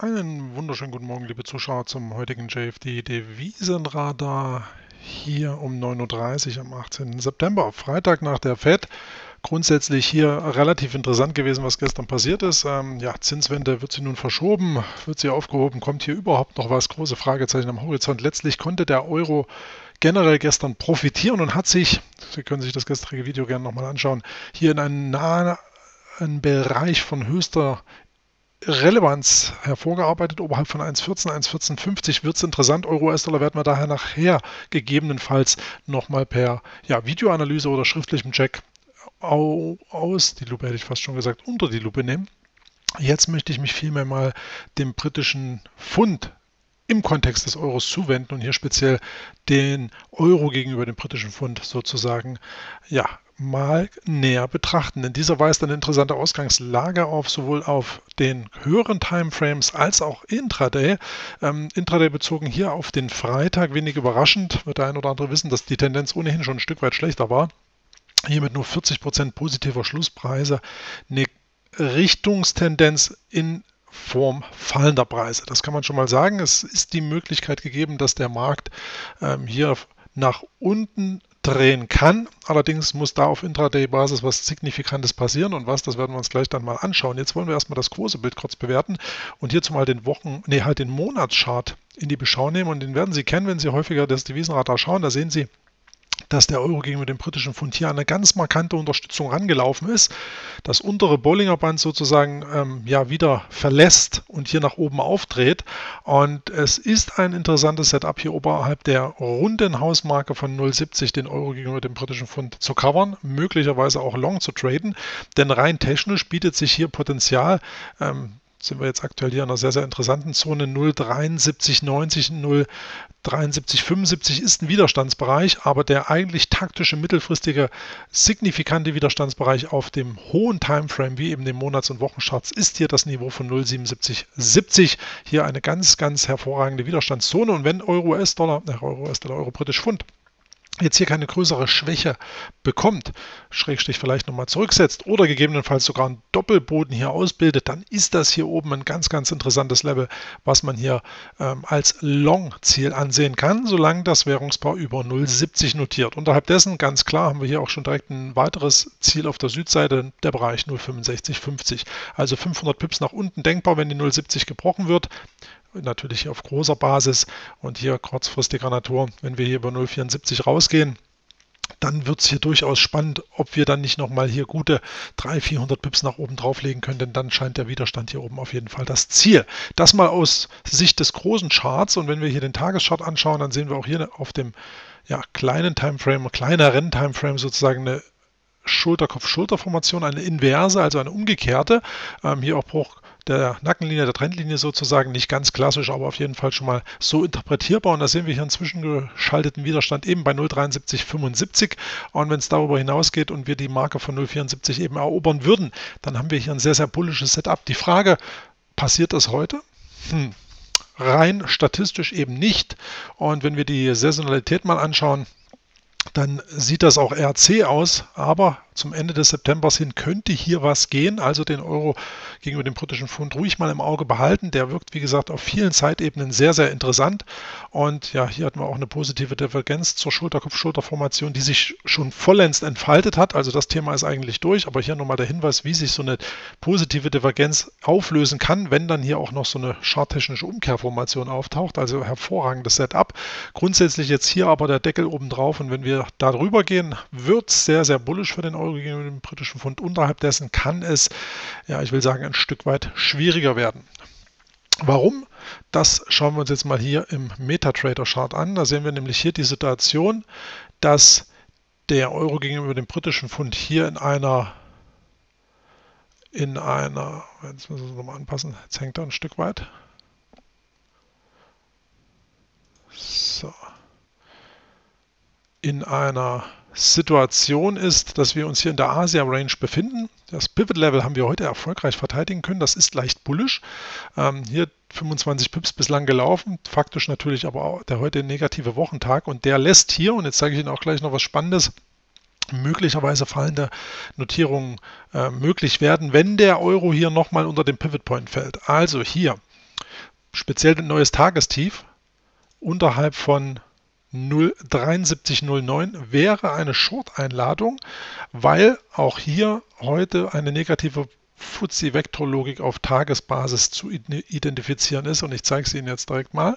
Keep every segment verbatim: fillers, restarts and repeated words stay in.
Einen wunderschönen guten Morgen, liebe Zuschauer, zum heutigen J F D-Devisenradar hier um neun Uhr dreißig am achtzehnten September, Freitag nach der Fed. Grundsätzlich hier relativ interessant gewesen, was gestern passiert ist. Ähm, ja, Zinswende, wird sie nun verschoben, wird sie aufgehoben, kommt hier überhaupt noch was? Große Fragezeichen am Horizont. Letztlich konnte der Euro generell gestern profitieren und hat sich, Sie können sich das gestrige Video gerne nochmal anschauen, hier in einen nahen einen Bereich von höchster Relevanz hervorgearbeitet, oberhalb von eins Komma vierzehn, eins Komma vierzehn fünfzig wird es interessant. Euro-U S-Dollar werden wir daher nachher gegebenenfalls nochmal per ja, Videoanalyse oder schriftlichem Check aus, die Lupe hätte ich fast schon gesagt, unter die Lupe nehmen. Jetzt möchte ich mich vielmehr mal dem britischen Pfund im Kontext des Euros zuwenden und hier speziell den Euro gegenüber dem britischen Pfund sozusagen ja, mal näher betrachten. Denn dieser weist eine interessante Ausgangslage auf, sowohl auf den höheren Timeframes als auch Intraday. Ähm, Intraday bezogen hier auf den Freitag, wenig überraschend, wird der ein oder andere wissen, dass die Tendenz ohnehin schon ein Stück weit schlechter war. Hier mit nur vierzig Prozent positiver Schlusspreise eine Richtungstendenz in Form fallender Preise. Das kann man schon mal sagen. Es ist die Möglichkeit gegeben, dass der Markt ähm, hier nach unten drehen kann. Allerdings muss da auf Intraday-Basis was Signifikantes passieren und was, das werden wir uns gleich dann mal anschauen. Jetzt wollen wir erstmal das große Bild kurz bewerten und hierzu mal den Wochen, nee, halt den Monatschart in die Beschau nehmen und den werden Sie kennen, wenn Sie häufiger das Devisenradar schauen. Da sehen Sie, dass der Euro gegenüber dem britischen Pfund hier eine ganz markante Unterstützung rangelaufen ist, das untere Bollinger Band sozusagen ähm, ja wieder verlässt und hier nach oben aufdreht. Und es ist ein interessantes Setup hier oberhalb der runden Hausmarke von null Komma siebzig den Euro gegenüber dem britischen Pfund zu covern, möglicherweise auch long zu traden, denn rein technisch bietet sich hier Potenzial, ähm, sind wir jetzt aktuell hier in einer sehr, sehr interessanten Zone. null Komma dreiundsiebzig neunzig, null Komma dreiundsiebzig fünfundsiebzig ist ein Widerstandsbereich, aber der eigentlich taktische, mittelfristige, signifikante Widerstandsbereich auf dem hohen Timeframe, wie eben dem Monats- und Wochencharts, ist hier das Niveau von null Komma siebenundsiebzig siebzig. Hier eine ganz, ganz hervorragende Widerstandszone. Und wenn Euro-U S-Dollar, äh, Euro-U S-Dollar, Euro-Britisch Pfund jetzt hier keine größere Schwäche bekommt, Schrägstrich vielleicht nochmal zurücksetzt oder gegebenenfalls sogar einen Doppelboden hier ausbildet, dann ist das hier oben ein ganz, ganz interessantes Level, was man hier ähm, als Long-Ziel ansehen kann, solange das Währungspaar über null Komma siebzig notiert. Unterhalb dessen, ganz klar, haben wir hier auch schon direkt ein weiteres Ziel auf der Südseite, der Bereich null Komma fünfundsechzig fünfzig. Also fünfhundert Pips nach unten denkbar, wenn die null Komma siebzig gebrochen wird. Natürlich auf großer Basis und hier kurzfristiger Natur. Wenn wir hier über null Komma vierundsiebzig rausgehen, dann wird es hier durchaus spannend, ob wir dann nicht nochmal hier gute dreihundert, vierhundert Pips nach oben drauflegen können, denn dann scheint der Widerstand hier oben auf jeden Fall das Ziel. Das mal aus Sicht des großen Charts, und wenn wir hier den Tageschart anschauen, dann sehen wir auch hier auf dem ja, kleinen Timeframe, kleineren Timeframe sozusagen eine Schulter-Kopf-Schulter-Formation, eine inverse, also eine umgekehrte. Ähm, hier auch Bruch der Nackenlinie, der Trendlinie sozusagen, nicht ganz klassisch, aber auf jeden Fall schon mal so interpretierbar. Und da sehen wir hier einen zwischengeschalteten Widerstand eben bei null Komma dreiundsiebzig fünfundsiebzig. Und wenn es darüber hinausgeht und wir die Marke von null Komma vierundsiebzig eben erobern würden, dann haben wir hier ein sehr, sehr bullisches Setup. Die Frage, passiert das heute? Hm. Rein statistisch eben nicht. Und wenn wir die Saisonalität mal anschauen, dann sieht das auch R C aus, aber zum Ende des Septembers hin könnte hier was gehen, also den Euro gegenüber dem britischen Pfund ruhig mal im Auge behalten. Der wirkt, wie gesagt, auf vielen Zeitebenen sehr, sehr interessant. Und ja, hier hatten wir auch eine positive Divergenz zur Schulter-Kopf-Schulter-Formation, die sich schon vollends entfaltet hat. Also das Thema ist eigentlich durch, aber hier nochmal der Hinweis, wie sich so eine positive Divergenz auflösen kann, wenn dann hier auch noch so eine charttechnische Umkehrformation auftaucht. Also hervorragendes Setup. Grundsätzlich jetzt hier aber der Deckel oben drauf, und wenn wir da drüber gehen, wird es sehr, sehr bullisch für den Euro gegenüber dem britischen Pfund. Unterhalb dessen kann es, ja, ich will sagen, ein Stück weit schwieriger werden. Warum? Das schauen wir uns jetzt mal hier im MetaTrader-Chart an. Da sehen wir nämlich hier die Situation, dass der Euro gegenüber dem britischen Pfund hier in einer, in einer, jetzt müssen wir es nochmal anpassen, jetzt hängt er ein Stück weit. So. In einer Situation ist, dass wir uns hier in der Asia-Range befinden. Das Pivot-Level haben wir heute erfolgreich verteidigen können. Das ist leicht bullisch. Ähm, hier fünfundzwanzig Pips bislang gelaufen. Faktisch natürlich aber auch der heute negative Wochentag. Und der lässt hier, und jetzt zeige ich Ihnen auch gleich noch was Spannendes, möglicherweise fallende Notierungen äh, möglich werden, wenn der Euro hier nochmal unter dem Pivot Point fällt. Also hier speziell ein neues Tagestief unterhalb von null Komma dreiundsiebzig null neun wäre eine Short-Einladung, weil auch hier heute eine negative F T S E-Vektorlogik auf Tagesbasis zu identifizieren ist, und ich zeige es Ihnen jetzt direkt mal.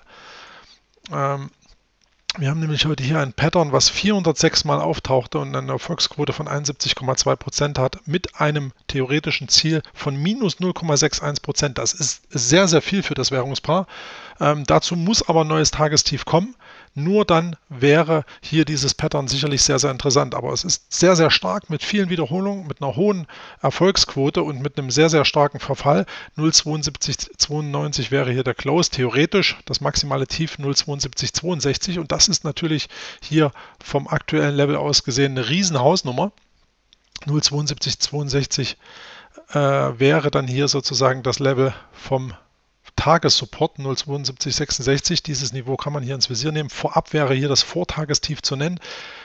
Ähm, Wir haben nämlich heute hier ein Pattern, was vierhundertsechs Mal auftauchte und eine Erfolgsquote von einundsiebzig Komma zwei Prozent hat, mit einem theoretischen Ziel von minus null Komma einundsechzig Prozent. Das ist sehr, sehr viel für das Währungspaar. Ähm, dazu muss aber ein neues Tagestief kommen. Nur dann wäre hier dieses Pattern sicherlich sehr, sehr interessant. Aber es ist sehr, sehr stark mit vielen Wiederholungen, mit einer hohen Erfolgsquote und mit einem sehr, sehr starken Verfall. null Komma siebzehn zweiundneunzig wäre hier der Close, theoretisch das maximale Tief null Komma siebzehn zweiundsechzig, und das ist natürlich hier vom aktuellen Level aus gesehen eine riesen Hausnummer. null Komma siebzehn zweiundsechzig äh, wäre dann hier sozusagen das Level vom Tagessupport null Komma siebzehn sechsundsechzig. Dieses Niveau kann man hier ins Visier nehmen. Vorab wäre hier das Vortagestief zu nennen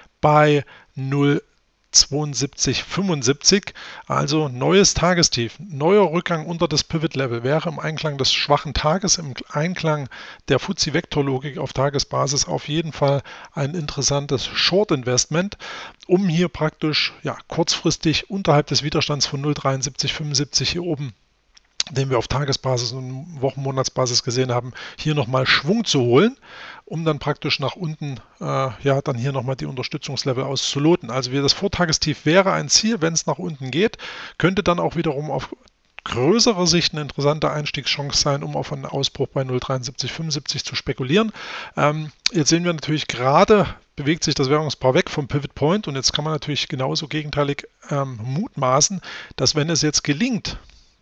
bei null Komma zweiundsiebzig fünfundsiebzig, also neues Tagestief, neuer Rückgang unter das Pivot-Level wäre im Einklang des schwachen Tages, im Einklang der F T S E-Vektorlogik auf Tagesbasis auf jeden Fall ein interessantes Short-Investment, um hier praktisch ja, kurzfristig unterhalb des Widerstands von null Komma dreiundsiebzig fünfundsiebzig hier oben, den wir auf Tagesbasis und Wochenmonatsbasis gesehen haben, hier nochmal Schwung zu holen, um dann praktisch nach unten, äh, ja, dann hier nochmal die Unterstützungslevel auszuloten. Also wie das Vortagestief wäre ein Ziel, wenn es nach unten geht, könnte dann auch wiederum auf größere Sicht eine interessante Einstiegschance sein, um auf einen Ausbruch bei null Komma dreiundsiebzig fünfundsiebzig zu spekulieren. Ähm, jetzt sehen wir natürlich gerade, bewegt sich das Währungspaar weg vom Pivot Point, und jetzt kann man natürlich genauso gegenteilig ähm, mutmaßen, dass wenn es jetzt gelingt,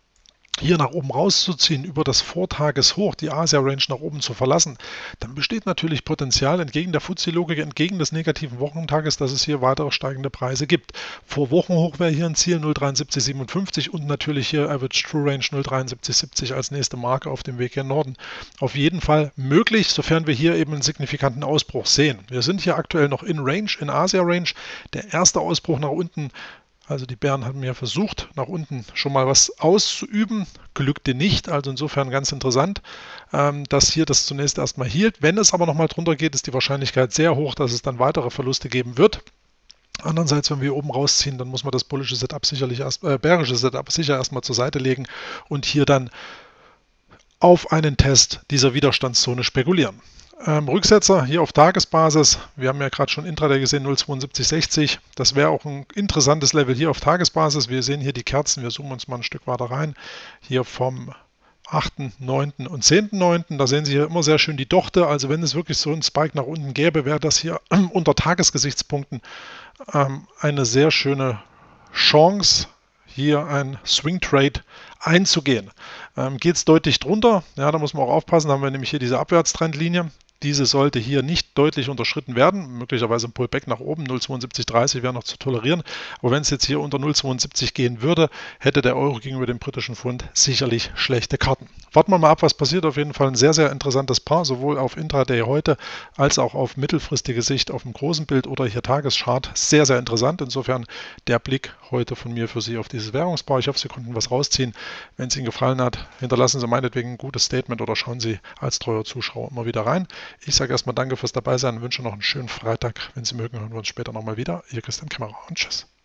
hier nach oben rauszuziehen, über das Vortageshoch, die Asia-Range nach oben zu verlassen, dann besteht natürlich Potenzial entgegen der F T S E-Logik, entgegen des negativen Wochentages, dass es hier weitere steigende Preise gibt. Vor Wochenhoch wäre hier ein Ziel null Komma dreiundsiebzig siebenundfünfzig und natürlich hier Average True Range null Komma dreiundsiebzig siebzig als nächste Marke auf dem Weg gen Norden. Auf jeden Fall möglich, sofern wir hier eben einen signifikanten Ausbruch sehen. Wir sind hier aktuell noch in Range, in Asia-Range. Der erste Ausbruch nach unten, also die Bären haben ja versucht, nach unten schon mal was auszuüben, glückte nicht, also insofern ganz interessant, ähm, dass hier das zunächst erstmal hielt. Wenn es aber nochmal drunter geht, ist die Wahrscheinlichkeit sehr hoch, dass es dann weitere Verluste geben wird. Andererseits, wenn wir hier oben rausziehen, dann muss man das bullische Setup sicherlich erst, äh, bärische Setup sicher erstmal zur Seite legen und hier dann auf einen Test dieser Widerstandszone spekulieren. Ähm, Rücksetzer hier auf Tagesbasis, wir haben ja gerade schon Intraday gesehen, null Komma zweiundsiebzig sechzig, das wäre auch ein interessantes Level hier auf Tagesbasis. Wir sehen hier die Kerzen, wir zoomen uns mal ein Stück weiter rein, hier vom achten neunten und zehnten neunten, da sehen Sie hier immer sehr schön die Dochte, also wenn es wirklich so einen Spike nach unten gäbe, wäre das hier unter Tagesgesichtspunkten ähm, eine sehr schöne Chance, hier ein Swing Trade einzugehen. Ähm, geht es deutlich drunter, ja, da muss man auch aufpassen, da haben wir nämlich hier diese Abwärtstrendlinie. Diese sollte hier nicht deutlich unterschritten werden, möglicherweise ein Pullback nach oben, null Komma zweiundsiebzig dreißig wäre noch zu tolerieren. Aber wenn es jetzt hier unter null Komma zweiundsiebzig gehen würde, hätte der Euro gegenüber dem britischen Pfund sicherlich schlechte Karten. Warten wir mal ab, was passiert. Auf jeden Fall ein sehr, sehr interessantes Paar, sowohl auf Intraday heute als auch auf mittelfristige Sicht auf dem großen Bild oder hier Tageschart. Sehr, sehr interessant. Insofern der Blick heute von mir für Sie auf dieses Währungspaar. Ich hoffe, Sie konnten was rausziehen. Wenn es Ihnen gefallen hat, hinterlassen Sie meinetwegen ein gutes Statement oder schauen Sie als treuer Zuschauer immer wieder rein. Ich sage erstmal danke fürs Dabeisein und wünsche noch einen schönen Freitag. Wenn Sie mögen, hören wir uns später nochmal wieder. Ihr Christian Kämmerer und tschüss.